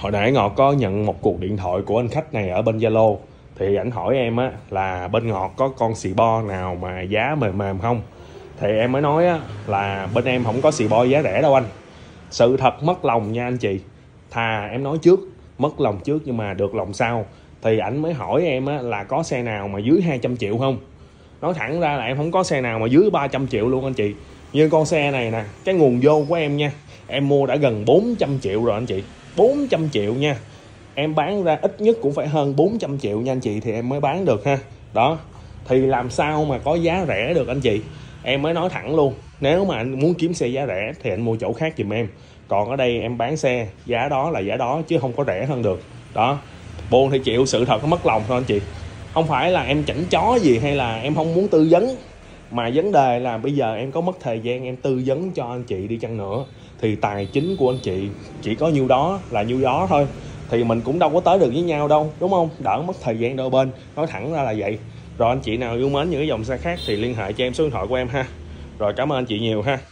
Hồi nãy Ngọt có nhận một cuộc điện thoại của anh khách này ở bên Zalo. Thì ảnh hỏi em á là bên Ngọt có con xì bo nào mà giá mềm mềm không. Thì em mới nói á là bên em không có xì bo giá rẻ đâu anh. Sự thật mất lòng nha anh chị. Thà em nói trước, mất lòng trước nhưng mà được lòng sau. Thì ảnh mới hỏi em á là có xe nào mà dưới 200 triệu không. Nói thẳng ra là em không có xe nào mà dưới 300 triệu luôn anh chị. Như con xe này nè, cái nguồn vô của em nha, em mua đã gần 400 triệu rồi anh chị. 400 triệu nha. Em bán ra ít nhất cũng phải hơn 400 triệu nha anh chị thì em mới bán được ha. Đó. Thì làm sao mà có giá rẻ được anh chị. Em mới nói thẳng luôn. Nếu mà anh muốn kiếm xe giá rẻ thì anh mua chỗ khác giùm em. Còn ở đây em bán xe, giá đó là giá đó chứ không có rẻ hơn được. Đó. Buồn thì chịu, sự thật nó mất lòng thôi anh chị. Không phải là em chảnh chó gì hay là em không muốn tư vấn. Mà vấn đề là bây giờ em có mất thời gian em tư vấn cho anh chị đi chăng nữa thì tài chính của anh chị chỉ có nhiêu đó là nhiêu đó thôi. Thì mình cũng đâu có tới được với nhau đâu, đúng không? Đỡ mất thời gian đôi bên. Nói thẳng ra là vậy. Rồi anh chị nào yêu mến những cái dòng xe khác thì liên hệ cho em số điện thoại của em ha. Rồi cảm ơn anh chị nhiều ha.